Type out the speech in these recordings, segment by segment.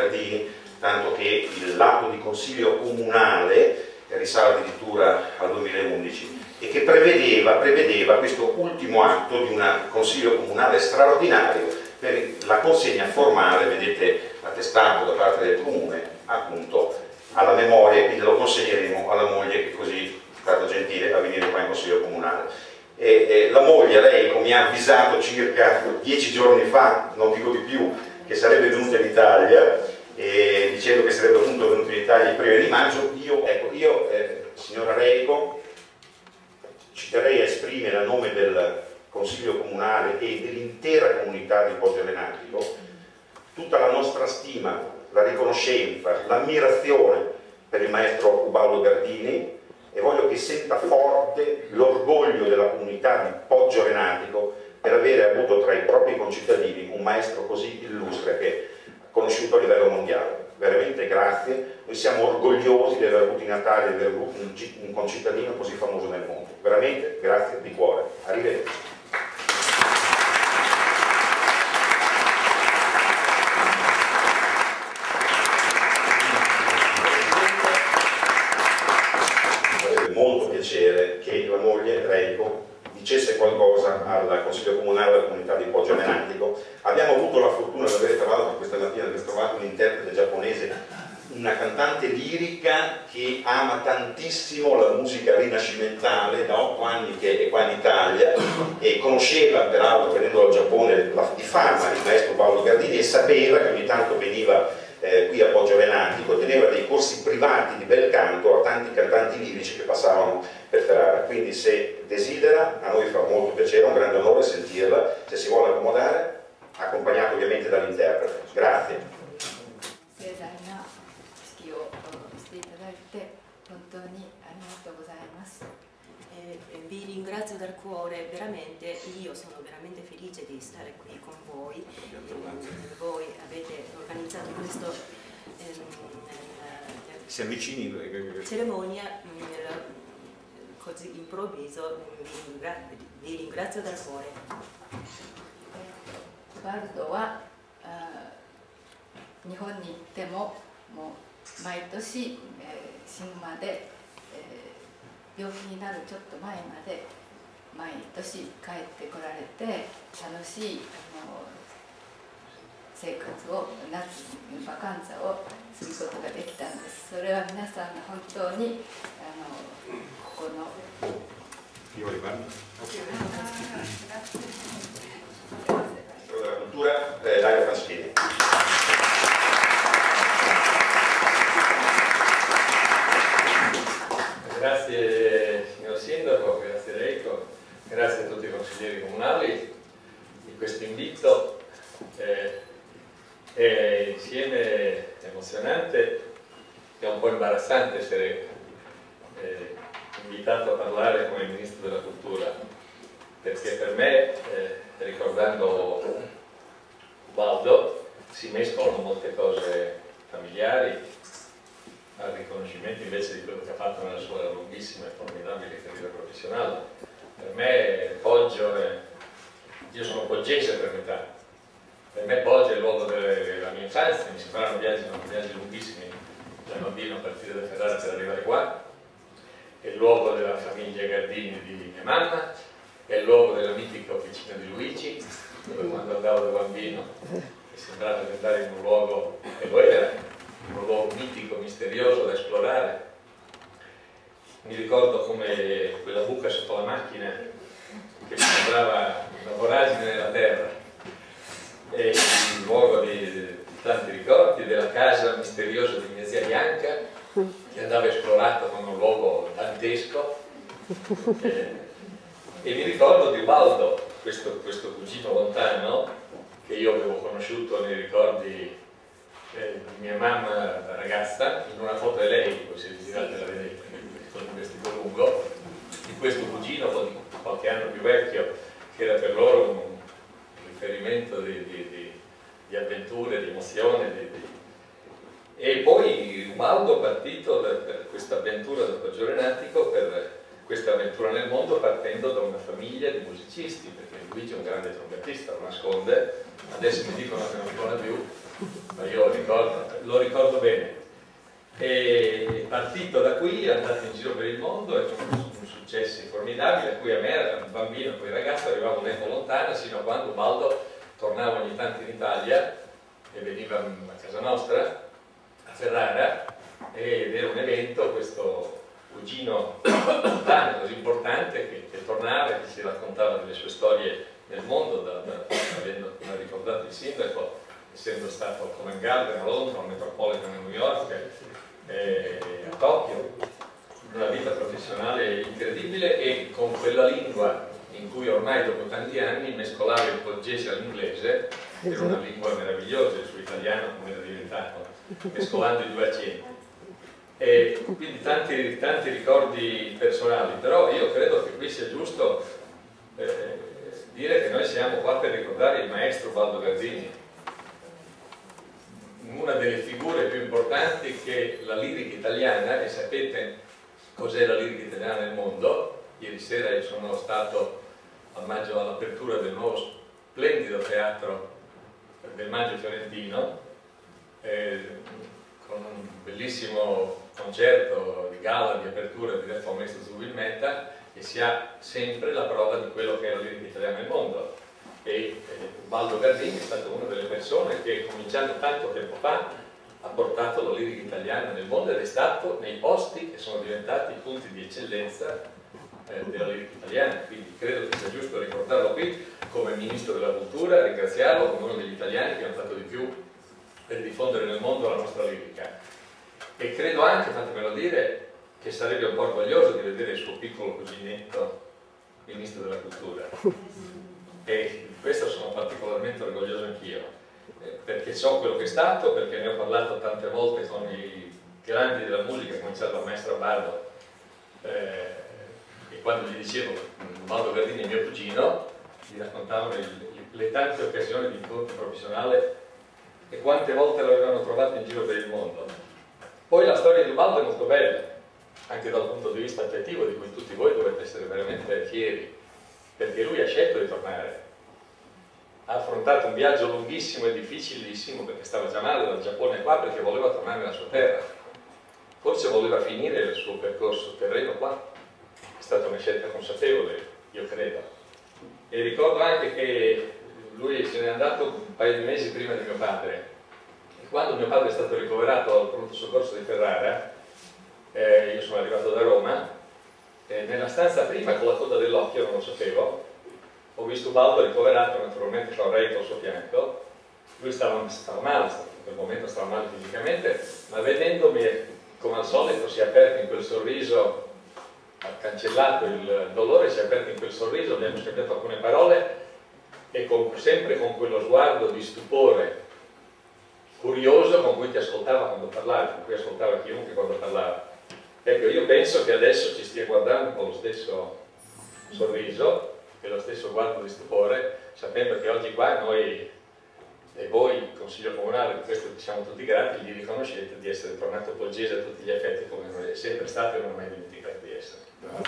Gardini, tanto che l'atto di consiglio comunale risale addirittura al 2011 e che prevedeva questo ultimo atto di un consiglio comunale straordinario per la consegna formale, vedete l'attestato da parte del comune, appunto alla memoria, quindi lo consegneremo alla moglie che così è stata gentile a venire qua in consiglio comunale. La moglie, lei mi ha avvisato circa 10 giorni fa, non dico di più, che sarebbe venuta in Italia, dicendo che sarebbe appunto venuta in Italia il 1° di maggio. Io signora Reico, ci terrei a esprimere a nome del Consiglio Comunale e dell'intera comunità di Poggio Renatico tutta la nostra stima, la riconoscenza, l'ammirazione per il maestro Ubaldo Gardini, e voglio che senta forte l'orgoglio della comunità di Poggio Renatico per avere avuto tra i propri concittadini un maestro così illustre che è conosciuto a livello mondiale. Veramente grazie, noi siamo orgogliosi di aver avuto in Natale, di aver avuto un concittadino così famoso nel mondo. Veramente grazie di cuore. Arrivederci. Molto piacere che la moglie Reico dicesse qualcosa al Consiglio Comunale della comunità di Poggio Renatico. Abbiamo avuto la fortuna di avere trovato questa mattina un interprete giapponese, una cantante lirica che ama tantissimo la musica rinascimentale, da 8 anni che è qua in Italia e conosceva peraltro, venendo dal Giappone, di fama il maestro Paolo Gardini, e sapeva che ogni tanto veniva qui a Poggio Renatico, teneva dei corsi privati di bel canto a tanti cantanti lirici che passavano per Ferrara. Quindi se desidera, a noi fa molto piacere, un grande onore sentirla, se si vuole accomodare, accompagnato ovviamente dall'interprete. Grazie. Vi ringrazio dal cuore, veramente, io sono veramente felice di stare qui con voi. Voi avete organizzato questa cerimonia così improvviso, vi ringrazio dal cuore. Ubaldoは日本に行っても毎年死ぬまで病気になるちょっと前まで毎年帰ってこられて楽しい生活を夏バカンザをすることができたんです。それは皆さんが本当にここの Grazie signor Sindaco, grazie Reico, grazie a tutti i consiglieri comunali di questo invito. È insieme emozionante e un po' imbarazzante essere invitato a parlare come Ministro della Cultura, perché per me, ricordando Ubaldo, si mescolano molte cose familiari al riconoscimento invece di quello che ha fatto nella sua lunghissima e formidabile carriera professionale. Per me Poggio io sono poggese per metà, per me Poggio è il luogo della mia infanzia, mi sembrano viaggi lunghissimi da bambino a partire da Ferrara per arrivare qua, è il luogo della famiglia Gardini di mia mamma, è il luogo della mitica officina di Luigi, dove quando andavo da bambino mi sembrava di andare in un luogo, e lo era, un luogo mitico, misterioso da esplorare. Mi ricordo come quella buca sotto la macchina che mi sembrava una voragine nella terra, e il luogo di tanti ricordi della casa misteriosa di mia zia Bianca che andava esplorato come un luogo dantesco, e mi ricordo di Ubaldo, questo cugino lontano che io avevo conosciuto nei ricordi di mia mamma da ragazza, in una foto è lei, poi se girate la vedete con un vestito lungo, di questo cugino qualche anno più vecchio, che era per loro un riferimento di avventure, di emozione. E poi Ubaldo, partito per questa avventura del Poggio Renatico per questa avventura nel mondo partendo da una famiglia di musicisti, perché Luigi è un grande trombettista, lo nasconde, adesso mi dicono che non suona più, ma io lo ricordo bene. E partito da qui, è andato in giro per il mondo e con successi formidabili, a cui a me era un bambino, poi ragazzo, arrivavo un'epoca lontana, sino a quando Baldo tornava ogni tanto in Italia e veniva a casa nostra, a Ferrara, ed era un evento, questo cugino lontano, così importante, che tornava e che si raccontava delle sue storie nel mondo, avendo ricordato il sindaco, essendo stato a Covent Garden a Londra, al Metropolitan a New York, a Tokyo, una vita professionale incredibile, e con quella lingua in cui ormai dopo tanti anni mescolava il portoghese all'inglese, era una lingua meravigliosa, il suo italiano come era diventato, mescolando i due accenti. E quindi tanti ricordi personali, però io credo che qui sia giusto dire che noi siamo qua per ricordare il maestro Baldo Gardini, una delle figure più importanti che la lirica italiana, e sapete cos'è la lirica italiana nel mondo. Ieri sera io sono stato al maggio all'apertura del nuovo splendido teatro del Maggio Fiorentino, con un bellissimo concerto di gala di apertura diretto al maestro Zubilmetta, e si ha sempre la prova di quello che è la lirica italiana nel mondo. E Baldo Gardini è stato una delle persone che, cominciando tanto tempo fa, ha portato la lirica italiana nel mondo ed è stato nei posti che sono diventati punti di eccellenza della lirica italiana. Quindi credo che sia giusto ricordarlo qui come Ministro della Cultura, ringraziarlo come uno degli italiani che hanno fatto di più per diffondere nel mondo la nostra lirica. E credo anche, fatemelo dire, che sarebbe un po' orgoglioso di vedere il suo piccolo cuginetto Ministro della Cultura. E di questo sono particolarmente orgoglioso anch'io, perché so quello che è stato, perché ne ho parlato tante volte con i grandi della musica, cominciato dal maestro Bardo, e quando gli dicevo Baldo Gardini è mio cugino, gli raccontavano le tante occasioni di incontro professionale e quante volte l'avevano trovato in giro per il mondo. Poi la storia di Baldo è molto bella, anche dal punto di vista affettivo, di cui tutti voi dovete essere veramente fieri, perché lui ha scelto di tornare, ha affrontato un viaggio lunghissimo e difficilissimo, perché stava già male dal Giappone qua, perché voleva tornare nella sua terra, forse voleva finire il suo percorso terreno qua. È stata una scelta consapevole, io credo. E ricordo anche che lui se n'è andato un paio di mesi prima di mio padre, e quando mio padre è stato ricoverato al pronto soccorso di Ferrara, io sono arrivato da Roma, nella stanza prima, con la coda dell'occhio, non lo sapevo, ho visto Baldo ricoverato, naturalmente con Reito al suo fianco. Lui stava male, in quel momento stava male fisicamente, ma vedendomi, come al solito, si è aperto in quel sorriso, ha cancellato il dolore, si è aperto in quel sorriso, abbiamo scambiato alcune parole, e sempre con quello sguardo di stupore curioso con cui ti ascoltava quando parlavi, con cui ascoltava chiunque quando parlava. Ecco, io penso che adesso ci stia guardando con lo stesso sorriso e lo stesso guardo di stupore, sapendo che oggi qua noi e voi, il Consiglio Comunale, di questo ci siamo tutti grati, gli riconoscete di essere tornato polgese a tutti gli effetti come noi è sempre stato e non ho mai dimenticato di essere.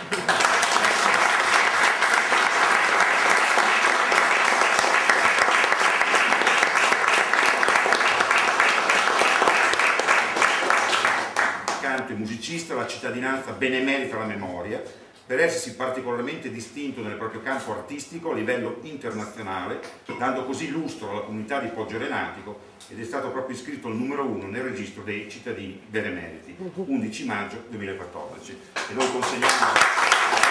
Canto e musicista, la cittadinanza benemerita la memoria per essersi particolarmente distinto nel proprio campo artistico a livello internazionale, dando così lustro alla comunità di Poggio Renatico, ed è stato proprio iscritto al numero 1 nel registro dei cittadini benemeriti, 11 maggio 2014. E noi consegniamo